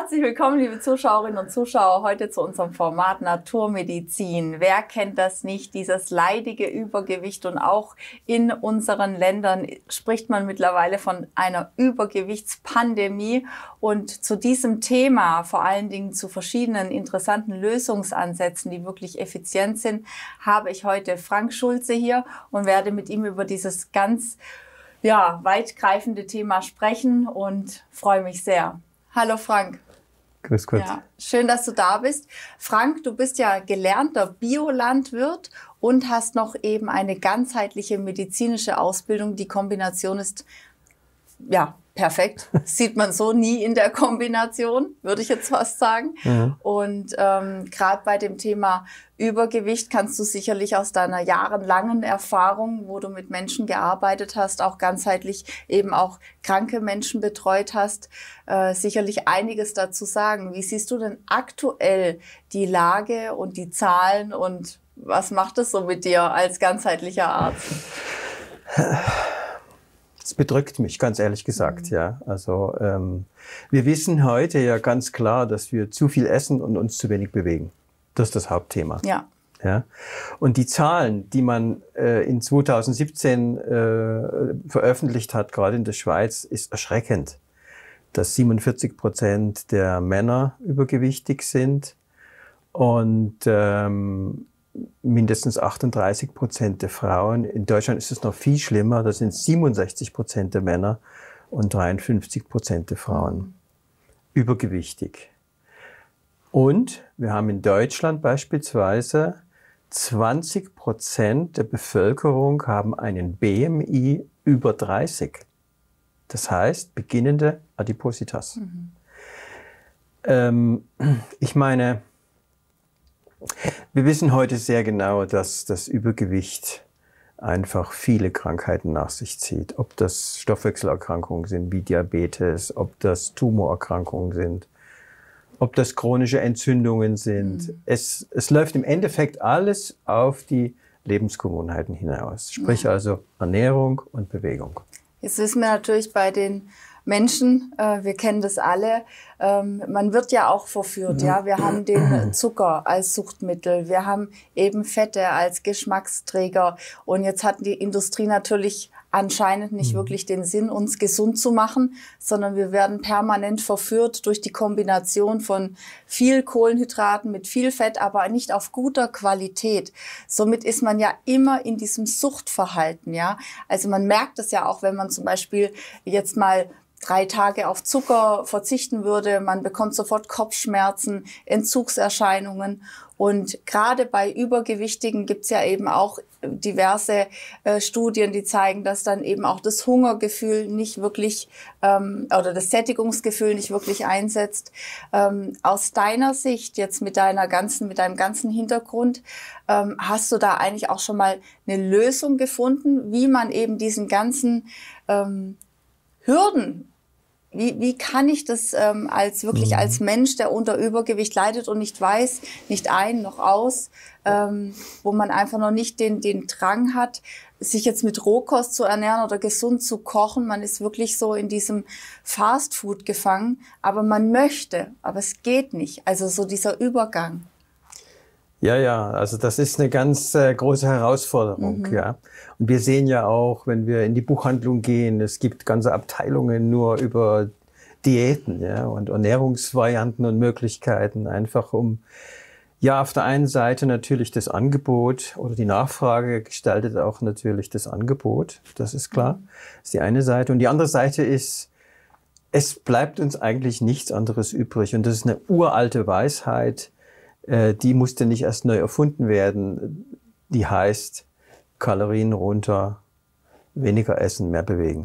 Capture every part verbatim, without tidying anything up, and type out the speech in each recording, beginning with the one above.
Herzlich willkommen, liebe Zuschauerinnen und Zuschauer, heute zu unserem Format Naturmedizin. Wer kennt das nicht, dieses leidige Übergewicht? Und auch in unseren Ländern spricht man mittlerweile von einer Übergewichtspandemie. Und zu diesem Thema, vor allen Dingen zu verschiedenen interessanten Lösungsansätzen, die wirklich effizient sind, habe ich heute Frank Schulze hier und werde mit ihm über dieses ganz ja, weitgreifende Thema sprechen und freue mich sehr. Hallo Frank. Grüß Gott. Ja, schön, dass du da bist. Frank, du bist ja gelernter Biolandwirt und hast noch eben eine ganzheitliche medizinische Ausbildung. Die Kombination ist ja perfekt. Sieht man so nie in der Kombination, würde ich jetzt fast sagen. Mhm. Und ähm, gerade bei dem Thema Übergewicht kannst du sicherlich aus deiner jahrelangen Erfahrung, wo du mit Menschen gearbeitet hast, auch ganzheitlich eben auch kranke Menschen betreut hast, äh, sicherlich einiges dazu sagen. Wie siehst du denn aktuell die Lage und die Zahlen und was macht es so mit dir als ganzheitlicher Arzt? Es bedrückt mich, ganz ehrlich gesagt, mhm. ja. Also ähm, wir wissen heute ja ganz klar, dass wir zu viel essen und uns zu wenig bewegen. Das ist das Hauptthema. Ja. Ja. Und die Zahlen, die man äh, in zweitausendsiebzehn äh, veröffentlicht hat, gerade in der Schweiz, ist erschreckend, dass siebenundvierzig Prozent der Männer übergewichtig sind und ähm, mindestens achtunddreißig Prozent der Frauen. In Deutschland ist es noch viel schlimmer. Da sind siebenundsechzig Prozent der Männer und dreiundfünfzig Prozent der Frauen mhm. übergewichtig. Und wir haben in Deutschland beispielsweise zwanzig Prozent der Bevölkerung haben einen B M I über dreißig. Das heißt, beginnende Adipositas. Mhm. Ähm, ich meine, wir wissen heute sehr genau, dass das Übergewicht einfach viele Krankheiten nach sich zieht. Ob das Stoffwechselerkrankungen sind wie Diabetes, ob das Tumorerkrankungen sind, ob das chronische Entzündungen sind. Mhm. Es, es läuft im Endeffekt alles auf die Lebensgewohnheiten hinaus. Sprich ja. also Ernährung und Bewegung. Jetzt wissen wir natürlich bei den Menschen, äh, wir kennen das alle, ähm, man wird ja auch verführt, ja. Wir haben den Zucker als Suchtmittel, wir haben eben Fette als Geschmacksträger und jetzt hat die Industrie natürlich anscheinend nicht wirklich den Sinn, uns gesund zu machen, sondern wir werden permanent verführt durch die Kombination von viel Kohlenhydraten mit viel Fett, aber nicht auf guter Qualität. Somit ist man ja immer in diesem Suchtverhalten, ja. Also man merkt es ja auch, wenn man zum Beispiel jetzt mal drei Tage auf Zucker verzichten würde, man bekommt sofort Kopfschmerzen, Entzugserscheinungen. Und gerade bei Übergewichtigen gibt's ja eben auch diverse äh, Studien, die zeigen, dass dann eben auch das Hungergefühl nicht wirklich ähm, oder das Sättigungsgefühl nicht wirklich einsetzt. Ähm, aus deiner Sicht jetzt mit deiner ganzen, mit deinem ganzen Hintergrund, ähm, hast du da eigentlich auch schon mal eine Lösung gefunden, wie man eben diesen ganzen ähm, Hürden, Wie, wie kann ich das ähm, als wirklich als Mensch, der unter Übergewicht leidet und nicht weiß, nicht ein noch aus, ähm, wo man einfach noch nicht den, den Drang hat, sich jetzt mit Rohkost zu ernähren oder gesund zu kochen. Man ist wirklich so in diesem Fastfood gefangen, aber man möchte, aber es geht nicht. Also so dieser Übergang. Ja, ja, also das ist eine ganz äh, große Herausforderung, mhm. ja. Und wir sehen ja auch, wenn wir in die Buchhandlung gehen, es gibt ganze Abteilungen nur über Diäten, ja, und Ernährungsvarianten und Möglichkeiten, einfach um, ja, auf der einen Seite natürlich das Angebot oder die Nachfrage gestaltet auch natürlich das Angebot, das ist klar, das ist die eine Seite. Und die andere Seite ist, es bleibt uns eigentlich nichts anderes übrig und das ist eine uralte Weisheit, die musste nicht erst neu erfunden werden. Die heißt, Kalorien runter, weniger essen, mehr bewegen.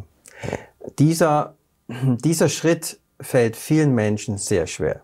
Dieser, dieser Schritt fällt vielen Menschen sehr schwer.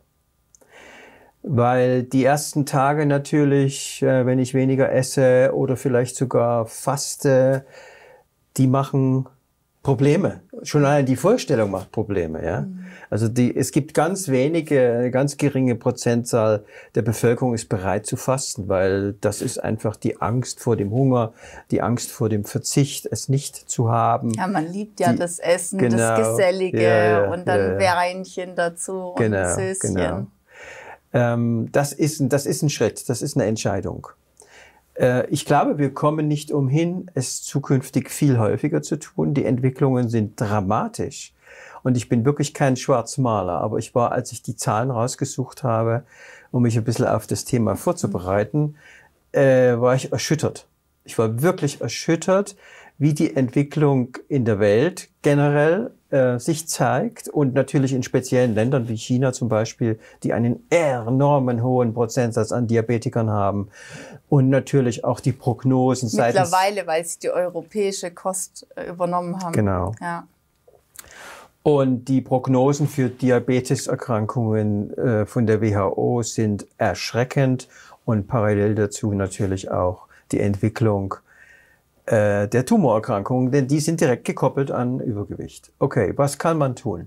Weil die ersten Tage natürlich, wenn ich weniger esse oder vielleicht sogar faste, die machen Probleme. Schon allein die Vorstellung macht Probleme, ja. Mhm. Also die, es gibt ganz wenige, eine ganz geringe Prozentzahl der Bevölkerung ist bereit zu fasten, weil das ist einfach die Angst vor dem Hunger, die Angst vor dem Verzicht, es nicht zu haben. Ja, man liebt ja die, das Essen, genau, das Gesellige ja, ja, und dann ja, ja. Weinchen dazu genau, und Süßchen. Genau. Ähm, das ist, das ist ein Schritt, das ist eine Entscheidung. Ich glaube, wir kommen nicht umhin, es zukünftig viel häufiger zu tun. Die Entwicklungen sind dramatisch. Und ich bin wirklich kein Schwarzmaler, aber ich war, als ich die Zahlen rausgesucht habe, um mich ein bisschen auf das Thema vorzubereiten, äh, war ich erschüttert. Ich war wirklich erschüttert, wie die Entwicklung in der Welt generell äh, sich zeigt und natürlich in speziellen Ländern wie China zum Beispiel, die einen enormen hohen Prozentsatz an Diabetikern haben und natürlich auch die Prognosen seitens... Mittlerweile, weil sie die europäische Kost äh, übernommen haben. Genau. Ja. Und die Prognosen für Diabeteserkrankungen äh, von der W H O sind erschreckend und parallel dazu natürlich auch die Entwicklung äh, der Tumorerkrankungen, denn die sind direkt gekoppelt an Übergewicht. Okay, was kann man tun?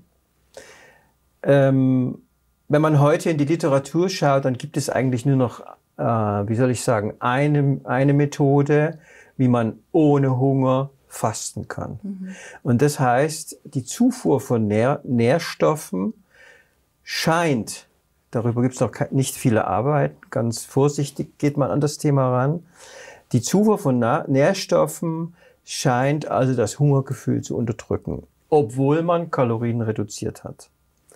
Ähm, wenn man heute in die Literatur schaut, dann gibt es eigentlich nur noch, äh, wie soll ich sagen, eine, eine Methode, wie man ohne Hunger fasten kann. Mhm. Und das heißt, die Zufuhr von Nähr Nährstoffen scheint, darüber gibt es noch nicht viele Arbeiten, ganz vorsichtig geht man an das Thema ran, die Zufuhr von Nährstoffen scheint also das Hungergefühl zu unterdrücken, obwohl man Kalorien reduziert hat.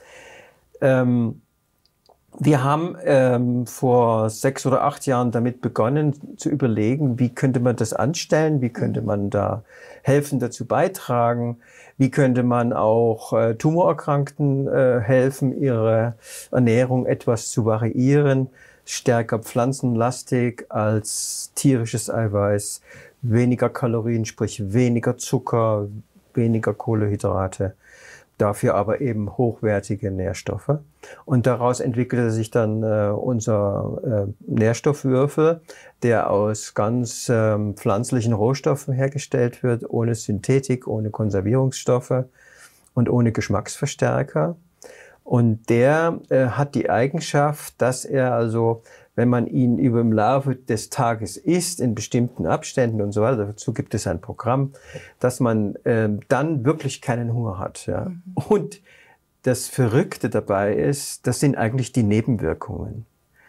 Ähm, Wir haben ähm, vor sechs oder acht Jahren damit begonnen zu überlegen, wie könnte man das anstellen, wie könnte man da helfen, dazu beitragen, wie könnte man auch äh, Tumorerkrankten äh, helfen, ihre Ernährung etwas zu variieren, stärker pflanzenlastig als tierisches Eiweiß, weniger Kalorien, sprich weniger Zucker, weniger Kohlenhydrate. Dafür aber eben hochwertige Nährstoffe. Und daraus entwickelte sich dann äh, unser äh, Nährstoffwürfel, der aus ganz ähm, pflanzlichen Rohstoffen hergestellt wird, ohne Synthetik, ohne Konservierungsstoffe und ohne Geschmacksverstärker. Und der äh, hat die Eigenschaft, dass er also, wenn man ihn über im Laufe des Tages isst, in bestimmten Abständen und so weiter, dazu gibt es ein Programm, dass man äh, dann wirklich keinen Hunger hat. Ja. Mhm. Und das Verrückte dabei ist, das sind eigentlich die Nebenwirkungen.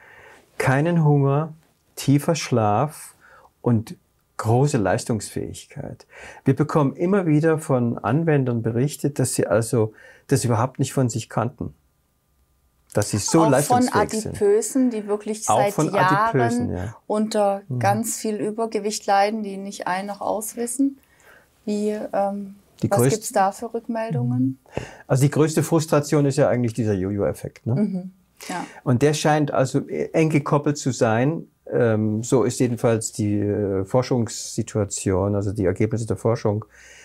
Keinen Hunger, tiefer Schlaf und große Leistungsfähigkeit. Wir bekommen immer wieder von Anwendern berichtet, dass sie also das überhaupt nicht von sich kannten. Dass sie so auch leistungsfähig von Adipösen, sind. Die wirklich auch seit von Jahren Adipösen, ja. unter mhm. ganz viel Übergewicht leiden, die nicht ein- noch auswissen. Wie, ähm, die was größte, gibt's da für Rückmeldungen? Also die größte Frustration ist ja eigentlich dieser Jojo-Effekt. Ne? Mhm. Ja. Und der scheint also eng gekoppelt zu sein. Ähm, so ist jedenfalls die äh, Forschungssituation, also die Ergebnisse der Forschung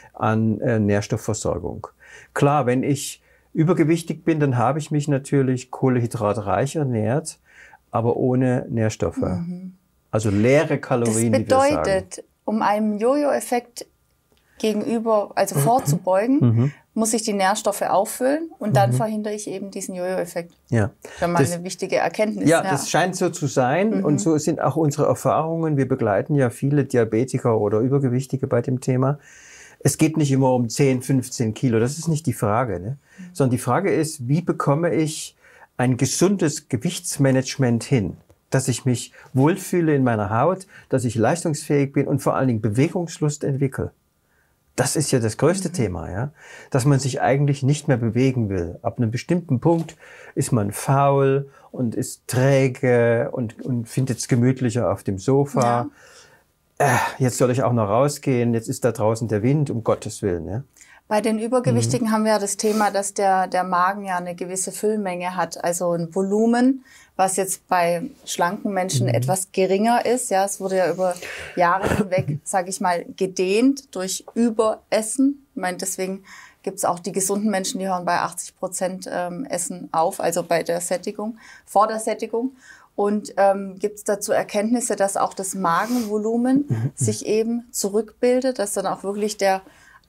an äh, Nährstoffversorgung. Klar, wenn ich übergewichtig bin, dann habe ich mich natürlich kohlenhydratreich ernährt, aber ohne Nährstoffe. Mhm. Also leere Kalorien, das bedeutet, wie wir sagen. Um einem Jojo-Effekt gegenüber, also vorzubeugen, mhm. muss ich die Nährstoffe auffüllen und mhm. dann verhindere ich eben diesen Jojo-Effekt. Ja. Das ist mal das, eine wichtige Erkenntnis. Ja, ja, das scheint so zu sein mhm. und so sind auch unsere Erfahrungen. Wir begleiten ja viele Diabetiker oder Übergewichtige bei dem Thema. Es geht nicht immer um zehn, fünfzehn Kilo, das ist nicht die Frage, ne? Mhm. Sondern die Frage ist, wie bekomme ich ein gesundes Gewichtsmanagement hin? Dass ich mich wohlfühle in meiner Haut, dass ich leistungsfähig bin und vor allen Dingen Bewegungslust entwickle. Das ist ja das größte mhm. Thema, ja, dass man sich eigentlich nicht mehr bewegen will. Ab einem bestimmten Punkt ist man faul und ist träge und, und findet es gemütlicher auf dem Sofa. Ja. Äh, jetzt soll ich auch noch rausgehen, jetzt ist da draußen der Wind, um Gottes Willen. Ja. Bei den Übergewichtigen mhm. haben wir ja das Thema, dass der, der Magen ja eine gewisse Füllmenge hat, also ein Volumen, was jetzt bei schlanken Menschen mhm. etwas geringer ist. Ja, es wurde ja über Jahre hinweg, sage ich mal, gedehnt durch Überessen. Ich meine, deswegen gibt es auch die gesunden Menschen, die hören bei achtzig Prozent ähm, Essen auf, also bei der Sättigung, vor der Sättigung. Und ähm, gibt es dazu Erkenntnisse, dass auch das Magenvolumen mhm. sich eben zurückbildet, dass dann auch wirklich der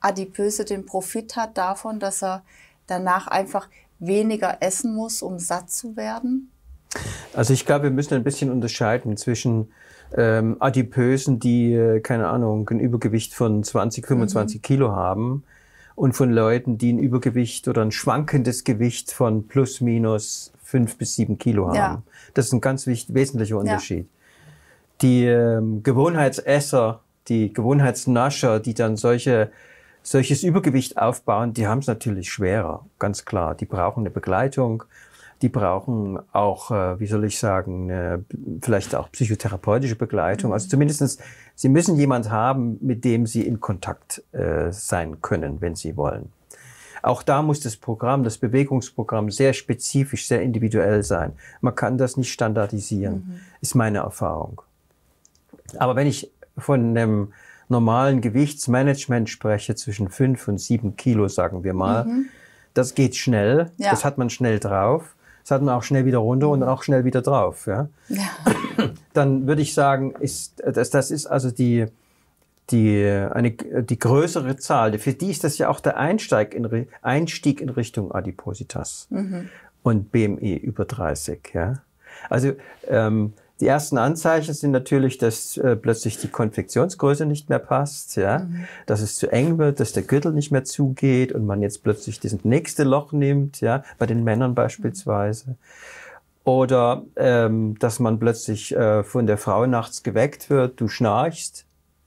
Adipöse den Profit hat davon, dass er danach einfach weniger essen muss, um satt zu werden? Also ich glaube, wir müssen ein bisschen unterscheiden zwischen ähm, Adipösen, die, äh, keine Ahnung, ein Übergewicht von zwanzig, fünfundzwanzig mhm. Kilo haben und von Leuten, die ein Übergewicht oder ein schwankendes Gewicht von plus minus fünf bis sieben Kilo haben. Ja. Das ist ein ganz wichtig, wesentlicher Unterschied. Ja. Die ähm, Gewohnheitsesser, die Gewohnheitsnascher, die dann solche, solches Übergewicht aufbauen, die haben es natürlich schwerer, ganz klar. Die brauchen eine Begleitung, die brauchen auch, äh, wie soll ich sagen, eine, vielleicht auch psychotherapeutische Begleitung. Mhm. Also zumindestens, sie müssen jemand haben, mit dem sie in Kontakt äh, sein können, wenn sie wollen. Auch da muss das Programm, das Bewegungsprogramm sehr spezifisch, sehr individuell sein. Man kann das nicht standardisieren, mhm. ist meine Erfahrung. Aber wenn ich von einem normalen Gewichtsmanagement spreche, zwischen fünf und sieben Kilo, sagen wir mal, mhm. das geht schnell, ja. das hat man schnell drauf, das hat man auch schnell wieder runter mhm. und dann auch schnell wieder drauf. Ja? Ja. Dann würde ich sagen, ist, das, das ist also die, die, eine, die größere Zahl. Für die ist das ja auch der Einstieg in, Einstieg in Richtung Adipositas mhm. und B M I über dreißig. Ja? Also ähm, die ersten Anzeichen sind natürlich, dass äh, plötzlich die Konfektionsgröße nicht mehr passt, ja, mhm. dass es zu eng wird, dass der Gürtel nicht mehr zugeht und man jetzt plötzlich das nächste Loch nimmt, ja, bei den Männern beispielsweise. Mhm. Oder ähm, dass man plötzlich äh, von der Frau nachts geweckt wird, du schnarchst.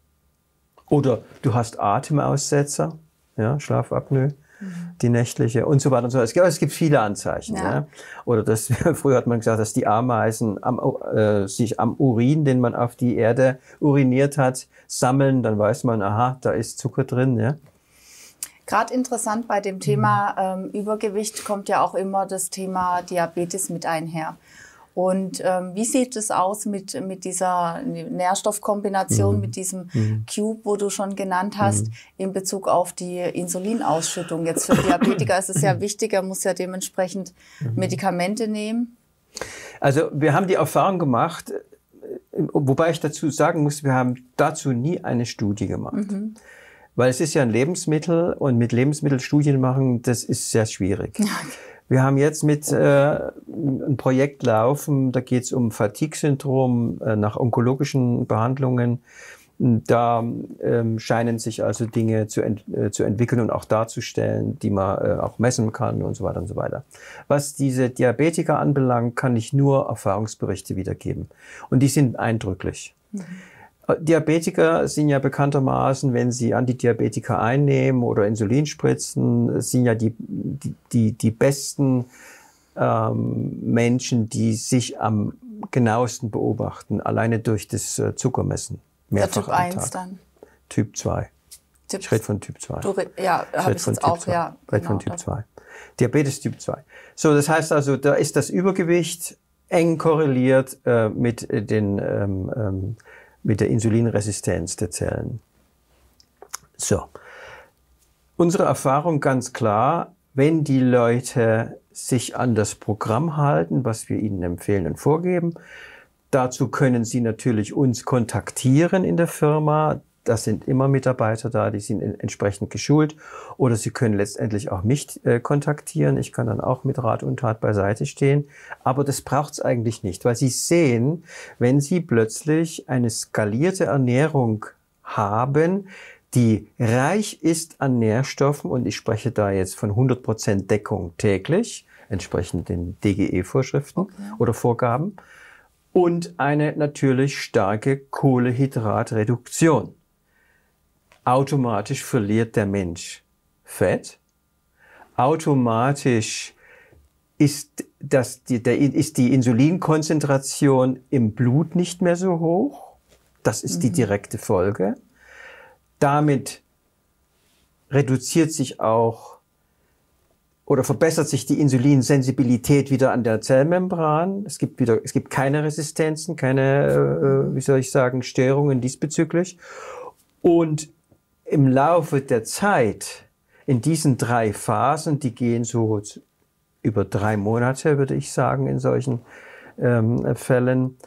Oder du hast Atemaussetzer, ja, Schlafapnoe. Die nächtliche und so weiter und so weiter. Es gibt, es gibt viele Anzeichen. Ja. Ja. Oder das, früher hat man gesagt, dass die Ameisen am, äh, sich am Urin, den man auf die Erde uriniert hat, sammeln. Dann weiß man, aha, da ist Zucker drin. Ja. Gerade interessant bei dem Thema ähm, Übergewicht kommt ja auch immer das Thema Diabetes mit einher. Und ähm, wie sieht es aus mit, mit dieser Nährstoffkombination, mhm. mit diesem mhm. Cube, wo du schon genannt hast, mhm. in Bezug auf die Insulinausschüttung? Jetzt für Diabetiker ist es ja wichtig, er muss ja dementsprechend mhm. Medikamente nehmen. Also wir haben die Erfahrung gemacht, wobei ich dazu sagen muss, wir haben dazu nie eine Studie gemacht. Mhm. Weil es ist ja ein Lebensmittel und mit Lebensmittelstudien machen, das ist sehr schwierig. Okay. Wir haben jetzt mit äh, ein Projekt laufen, da geht es um Fatigue-Syndrom äh, nach onkologischen Behandlungen. Da ähm, scheinen sich also Dinge zu, ent äh, zu entwickeln und auch darzustellen, die man äh, auch messen kann und so weiter und so weiter. Was diese Diabetiker anbelangt, kann ich nur Erfahrungsberichte wiedergeben. Und die sind eindrücklich. Mhm. Diabetiker sind ja bekanntermaßen, wenn sie Antidiabetika einnehmen oder Insulin spritzen, sind ja die, die, die, die besten ähm, Menschen, die sich am genauesten beobachten, alleine durch das äh, Zuckermessen. Mehrfach Typ eins dann? Typ zwei. Typ ich rede von Typ zwei. Du, ja, habe ich jetzt auch, ja. Ich rede von Typ zwei. Diabetes Typ zwei. So, das heißt also, da ist das Übergewicht eng korreliert äh, mit den ähm, ähm, mit der Insulinresistenz der Zellen. So. Unsere Erfahrung ganz klar, wenn die Leute sich an das Programm halten, was wir ihnen empfehlen und vorgeben, dazu können sie natürlich uns kontaktieren in der Firma. Das sind immer Mitarbeiter da, die sind entsprechend geschult. Oder sie können letztendlich auch mich äh, kontaktieren. Ich kann dann auch mit Rat und Tat beiseite stehen. Aber das braucht es eigentlich nicht, weil sie sehen, wenn sie plötzlich eine skalierte Ernährung haben, die reich ist an Nährstoffen, und ich spreche da jetzt von hundert Prozent Deckung täglich, entsprechend den D G E-Vorschriften okay. oder Vorgaben, und eine natürlich starke Kohlehydratreduktion. Automatisch verliert der Mensch Fett. Automatisch ist, das, die, der, ist die Insulinkonzentration im Blut nicht mehr so hoch. Das ist mhm. die direkte Folge. Damit reduziert sich auch oder verbessert sich die Insulinsensibilität wieder an der Zellmembran. Es gibt wieder, es gibt keine Resistenzen, keine, äh, wie soll ich sagen, Störungen diesbezüglich. Und im Laufe der Zeit, in diesen drei Phasen, die gehen so über drei Monate, würde ich sagen, in solchen ähm, Fällen,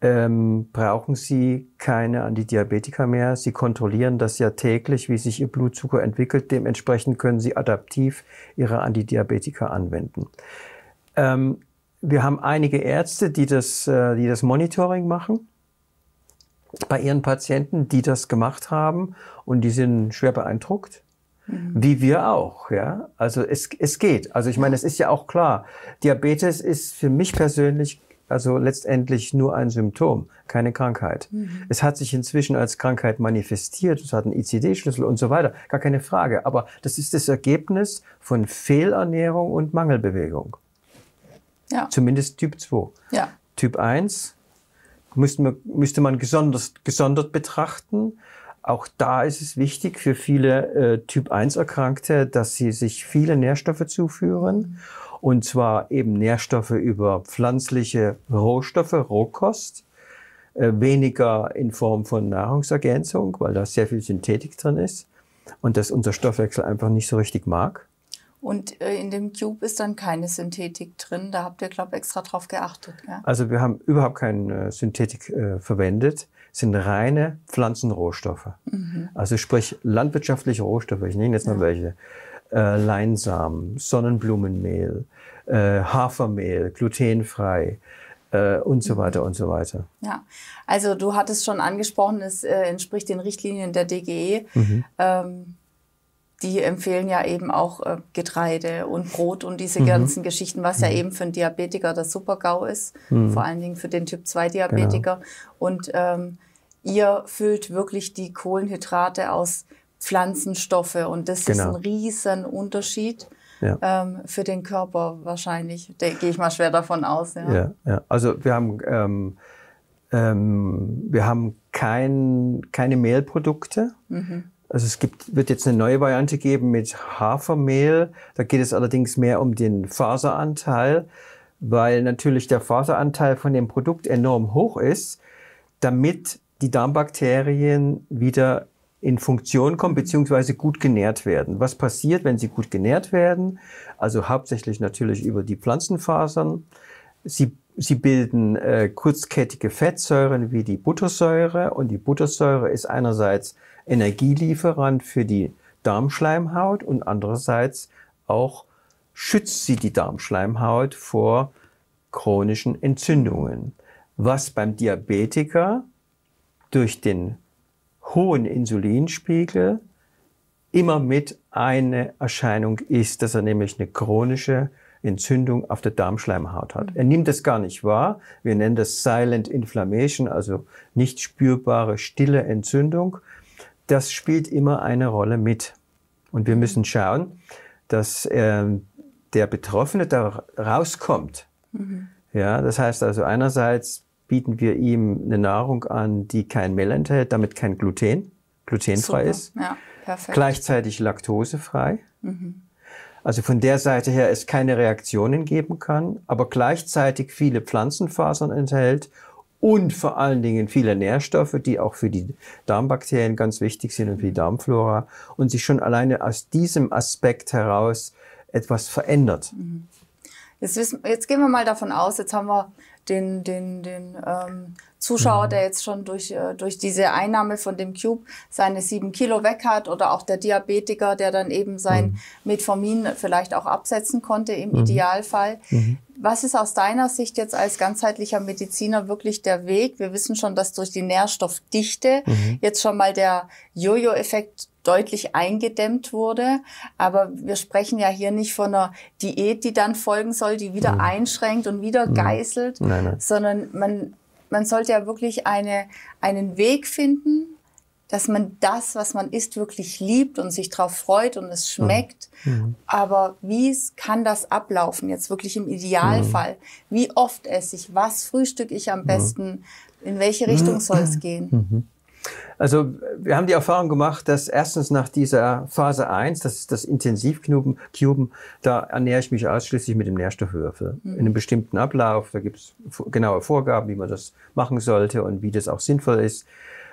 ähm, brauchen Sie keine Antidiabetika mehr. Sie kontrollieren das ja täglich, wie sich Ihr Blutzucker entwickelt. Dementsprechend können Sie adaptiv Ihre Antidiabetika anwenden. Ähm, wir haben einige Ärzte, die das, äh, die das Monitoring machen bei ihren Patienten, die das gemacht haben, und die sind schwer beeindruckt. Mhm. Wie wir auch, ja. Also es, es geht. Also ich meine, es ist ja auch klar, Diabetes ist für mich persönlich also letztendlich nur ein Symptom, keine Krankheit. Mhm. Es hat sich inzwischen als Krankheit manifestiert, es hat einen I C D-Schlüssel und so weiter, gar keine Frage. Aber das ist das Ergebnis von Fehlernährung und Mangelbewegung. Ja. Zumindest Typ zwei. Ja. Typ eins müsste man, müsste man gesondert, gesondert betrachten. Auch da ist es wichtig für viele äh, Typ eins Erkrankte, dass sie sich viele Nährstoffe zuführen. Mhm. Und zwar eben Nährstoffe über pflanzliche Rohstoffe, Rohkost, äh, weniger in Form von Nahrungsergänzung, weil da sehr viel Synthetik drin ist und das unser Stoffwechsel einfach nicht so richtig mag. Und äh, in dem Cube ist dann keine Synthetik drin, da habt ihr, glaube ich, extra drauf geachtet. Ja? Also wir haben überhaupt keine äh, Synthetik äh, verwendet, es sind reine Pflanzenrohstoffe. Mhm. Also sprich landwirtschaftliche Rohstoffe, ich nenne jetzt mal ja. welche. Äh, Leinsamen, Sonnenblumenmehl, äh, Hafermehl, glutenfrei äh, und so weiter und so weiter. Ja, also du hattest schon angesprochen, es äh, entspricht den Richtlinien der D G E. Mhm. Ähm, die empfehlen ja eben auch äh, Getreide und Brot und diese mhm. ganzen Geschichten, was mhm. ja eben für einen Diabetiker das Super-GAU ist, mhm. vor allen Dingen für den Typ zwei Diabetiker. Genau. Und ähm, ihr füllt wirklich die Kohlenhydrate aus Pflanzenstoffe und das genau. ist ein riesen Unterschied ja. ähm, für den Körper wahrscheinlich. Da gehe ich mal schwer davon aus. Ja, ja, ja. Also wir haben, ähm, ähm, wir haben kein, keine Mehlprodukte. Mhm. Also es gibt, wird jetzt eine neue Variante geben mit Hafermehl. Da geht es allerdings mehr um den Faseranteil, weil natürlich der Faseranteil von dem Produkt enorm hoch ist, damit die Darmbakterien wieder in Funktion kommen, beziehungsweise gut genährt werden. Was passiert, wenn sie gut genährt werden? Also hauptsächlich natürlich über die Pflanzenfasern. Sie, sie bilden äh, kurzkettige Fettsäuren wie die Buttersäure. Und die Buttersäure ist einerseits Energielieferant für die Darmschleimhaut und andererseits auch schützt sie die Darmschleimhaut vor chronischen Entzündungen. Was beim Diabetiker durch den hohen Insulinspiegel immer mit eine Erscheinung ist, dass er nämlich eine chronische Entzündung auf der Darmschleimhaut hat. Er nimmt das gar nicht wahr. Wir nennen das Silent Inflammation, also nicht spürbare, stille Entzündung. Das spielt immer eine Rolle mit. Und wir müssen schauen, dass äh, der Betroffene da rauskommt. Mhm. Ja, das heißt also einerseits bieten wir ihm eine Nahrung an, die kein Mehl enthält, damit kein Gluten, glutenfrei Super. Ist. Ja, perfekt. Gleichzeitig laktosefrei. Mhm. Also von der Seite her es keine Reaktionen geben kann, aber gleichzeitig viele Pflanzenfasern enthält und vor allen Dingen viele Nährstoffe, die auch für die Darmbakterien ganz wichtig sind und für die Darmflora und sich schon alleine aus diesem Aspekt heraus etwas verändert. Mhm. Jetzt, wissen, jetzt gehen wir mal davon aus, jetzt haben wir den, den, den ähm, Zuschauer, der jetzt schon durch, äh, durch diese Einnahme von dem Cube seine sieben Kilo weg hat oder auch der Diabetiker, der dann eben sein mhm. Metformin vielleicht auch absetzen konnte im mhm. Idealfall. Mhm. Was ist aus deiner Sicht jetzt als ganzheitlicher Mediziner wirklich der Weg? Wir wissen schon, dass durch die Nährstoffdichte mhm. jetzt schon mal der Jojo-Effekt deutlich eingedämmt wurde. Aber wir sprechen ja hier nicht von einer Diät, die dann folgen soll, die wieder mhm. einschränkt und wieder mhm. geißelt, nein, nein. sondern man, man sollte ja wirklich eine, einen Weg finden, dass man das, was man isst, wirklich liebt und sich drauf freut und es schmeckt. Mhm. Aber wie kann das ablaufen, jetzt wirklich im Idealfall? Mhm. Wie oft esse ich? Was frühstücke ich am besten? In welche Richtung soll es gehen? Mhm. Also wir haben die Erfahrung gemacht, dass erstens nach dieser Phase eins, das ist das Intensivcuben, da ernähre ich mich ausschließlich mit dem Nährstoffwürfel. Mhm. In einem bestimmten Ablauf, da gibt es genaue Vorgaben, wie man das machen sollte und wie das auch sinnvoll ist.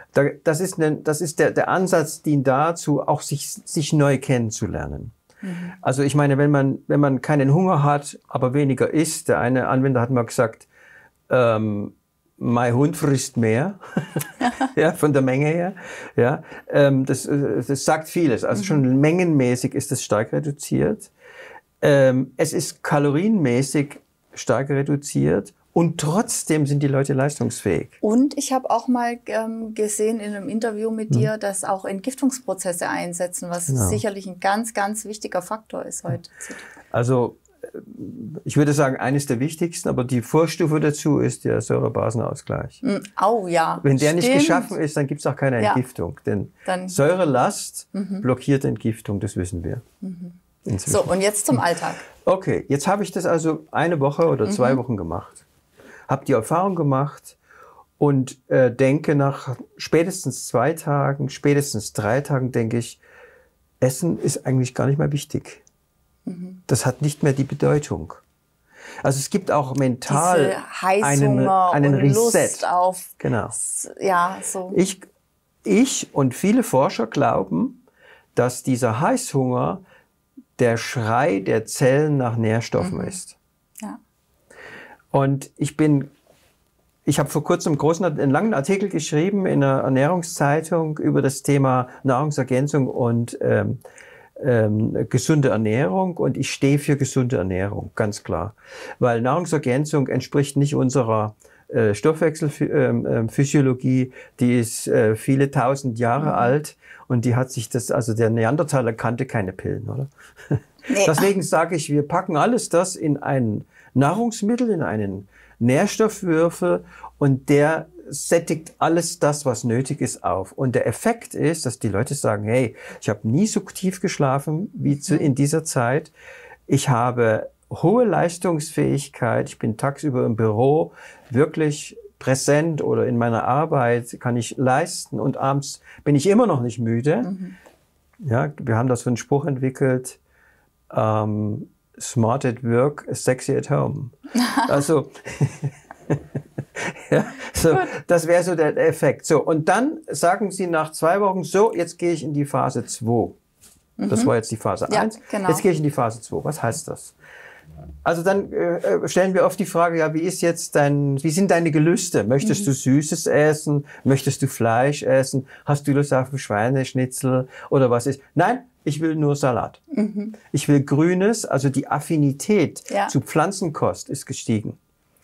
Das ist, eine, das ist der, der Ansatz, dient dazu, auch sich, sich neu kennenzulernen. Mhm. Also ich meine, wenn man, wenn man keinen Hunger hat, aber weniger isst, der eine Anwender hat mal gesagt, ähm, mein Hund frisst mehr, ja, von der Menge her. Ja, ähm, das, das sagt vieles. Also mhm. schon mengenmäßig ist es stark reduziert. Ähm, es ist kalorienmäßig stark reduziert. Und trotzdem sind die Leute leistungsfähig. Und ich habe auch mal ähm, gesehen in einem Interview mit dir, hm. dass auch Entgiftungsprozesse einsetzen, was genau. sicherlich ein ganz, ganz wichtiger Faktor ist heute. Also ich würde sagen, eines der wichtigsten, aber die Vorstufe dazu ist der Säurebasenausgleich. Oh ja. Wenn der Stimmt. nicht geschaffen ist, dann gibt es auch keine ja. Entgiftung. Denn dann Säurelast mhm. blockiert Entgiftung, das wissen wir. Mhm. So, und jetzt zum Alltag. Okay, jetzt habe ich das also eine Woche oder zwei mhm. Wochen gemacht. Habe die Erfahrung gemacht und äh, denke nach spätestens zwei Tagen, spätestens drei Tagen, denke ich, Essen ist eigentlich gar nicht mehr wichtig. Mhm. Das hat nicht mehr die Bedeutung. Also es gibt auch mental einen, einen und Reset. Lust auf, genau. Ja, so. Ich, ich und viele Forscher glauben, dass dieser Heißhunger der Schrei der Zellen nach Nährstoffen mhm. ist. Ja. Und ich bin, ich habe vor kurzem einen großen, einen langen Artikel geschrieben in einer Ernährungszeitung über das Thema Nahrungsergänzung und ähm, ähm, gesunde Ernährung. Und ich stehe für gesunde Ernährung, ganz klar. Weil Nahrungsergänzung entspricht nicht unserer äh, Stoffwechselphysiologie. Die ist äh, viele tausend Jahre mhm. alt und die hat sich das, also der Neandertaler kannte keine Pillen, oder? Nee. Deswegen sage ich, wir packen alles das in einen Nahrungsmittel, in einen Nährstoffwürfel und der sättigt alles das, was nötig ist, auf. Und der Effekt ist, dass die Leute sagen, hey, ich habe nie so tief geschlafen wie zu, in dieser Zeit. Ich habe hohe Leistungsfähigkeit. Ich bin tagsüber im Büro wirklich präsent oder in meiner Arbeit kann ich leisten und abends bin ich immer noch nicht müde. Mhm. Ja, wir haben da so einen Spruch entwickelt, ähm, smart at work, sexy at home. Also, ja, so, das wäre so der Effekt. So, und dann sagen Sie nach zwei Wochen, so, jetzt gehe ich in die Phase zwei. Mhm. Das war jetzt die Phase ja, eins. Genau. Jetzt gehe ich in die Phase zwei. Was heißt das? Also dann äh, stellen wir oft die Frage, ja, wie ist jetzt dein, wie sind deine Gelüste? Möchtest mhm. du Süßes essen? Möchtest du Fleisch essen? Hast du Lust auf ein Schweineschnitzel oder was ist? Nein, ich will nur Salat. Mhm. Ich will Grünes, also die Affinität ja. zu Pflanzenkost ist gestiegen.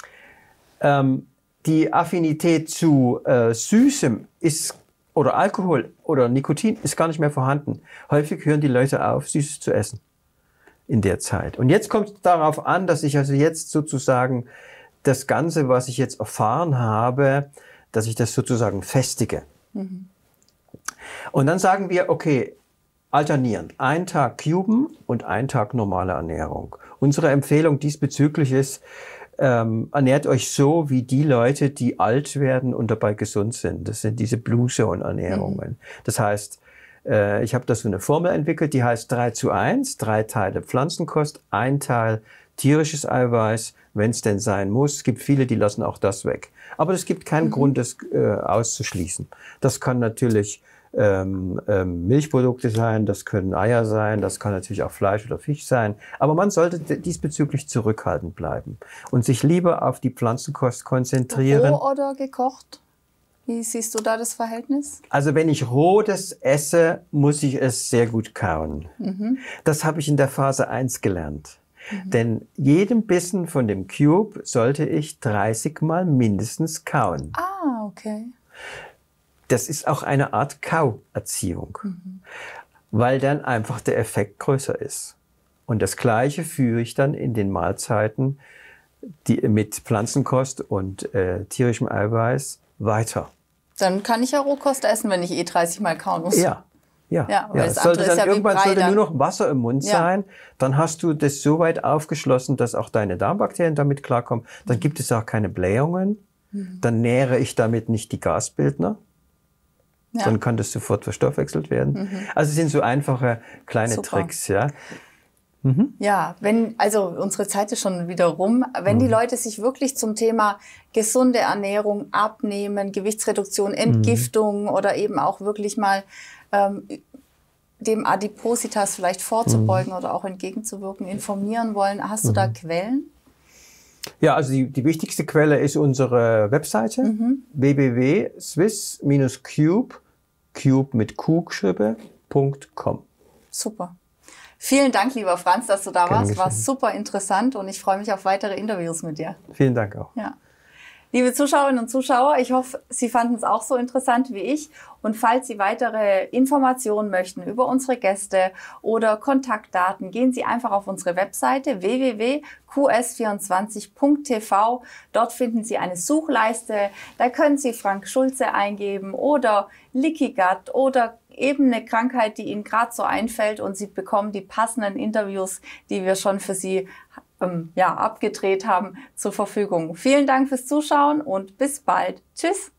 Ähm, die Affinität zu äh, Süßem ist, oder Alkohol oder Nikotin ist gar nicht mehr vorhanden. Häufig hören die Leute auf, Süßes zu essen in der Zeit. Und jetzt kommt es darauf an, dass ich also jetzt sozusagen das Ganze, was ich jetzt erfahren habe, dass ich das sozusagen festige. Mhm. Und dann sagen wir, okay, alternierend, ein Tag Cuben und ein Tag normale Ernährung. Unsere Empfehlung diesbezüglich ist, ähm, ernährt euch so wie die Leute, die alt werden und dabei gesund sind. Das sind diese Blue Zone Ernährungen. Mhm. Das heißt, äh, ich habe da so eine Formel entwickelt, die heißt drei zu eins, drei Teile Pflanzenkost, ein Teil tierisches Eiweiß, wenn es denn sein muss. Es gibt viele, die lassen auch das weg. Aber es gibt keinen mhm. Grund, das äh, auszuschließen. Das kann natürlich Ähm, ähm, Milchprodukte sein, das können Eier sein, das kann natürlich auch Fleisch oder Fisch sein. Aber man sollte diesbezüglich zurückhaltend bleiben und sich lieber auf die Pflanzenkost konzentrieren. Roh oder gekocht? Wie siehst du da das Verhältnis? Also wenn ich roh das esse, muss ich es sehr gut kauen. Mhm. Das habe ich in der Phase eins gelernt. Mhm. Denn jeden Bissen von dem Cube sollte ich dreißig Mal mindestens kauen. Ah, okay. Das ist auch eine Art Kauerziehung, mhm. weil dann einfach der Effekt größer ist. Und das Gleiche führe ich dann in den Mahlzeiten die, mit Pflanzenkost und äh, tierischem Eiweiß weiter. Dann kann ich ja Rohkost essen, wenn ich eh dreißig Mal kauen muss. Ja, ja. ja, ja. Es sollte dann ja irgendwann sollte nur noch Wasser im Mund ja. sein. Dann hast du das so weit aufgeschlossen, dass auch deine Darmbakterien damit klarkommen. Dann mhm. gibt es auch keine Blähungen. Mhm. Dann nähere ich damit nicht die Gasbildner. Ja. Dann kann das sofort verstoffwechselt werden. Mhm. Also es sind so einfache kleine Super. Tricks, ja. Mhm. Ja, wenn, also unsere Zeit ist schon wieder rum. Wenn mhm. die Leute sich wirklich zum Thema gesunde Ernährung, Abnehmen, Gewichtsreduktion, Entgiftung mhm. oder eben auch wirklich mal ähm, dem Adipositas vielleicht vorzubeugen mhm. oder auch entgegenzuwirken, informieren wollen, hast du mhm. da Quellen? Ja, also die, die wichtigste Quelle ist unsere Webseite mhm. w w w punkt swiss Bindestrich cube, cube mit Q geschrieben, .com. Super. Vielen Dank, lieber Franz, dass du da Gerne warst. War super interessant und ich freue mich auf weitere Interviews mit dir. Vielen Dank auch. Ja. Liebe Zuschauerinnen und Zuschauer, ich hoffe, Sie fanden es auch so interessant wie ich. Und falls Sie weitere Informationen möchten über unsere Gäste oder Kontaktdaten, gehen Sie einfach auf unsere Webseite w w w punkt q s vierundzwanzig punkt t v. Dort finden Sie eine Suchleiste. Da können Sie Frank Schulze eingeben oder Leaky Gut oder eben eine Krankheit, die Ihnen gerade so einfällt, und Sie bekommen die passenden Interviews, die wir schon für Sie ähm, ja, abgedreht haben, zur Verfügung. Vielen Dank fürs Zuschauen und bis bald. Tschüss.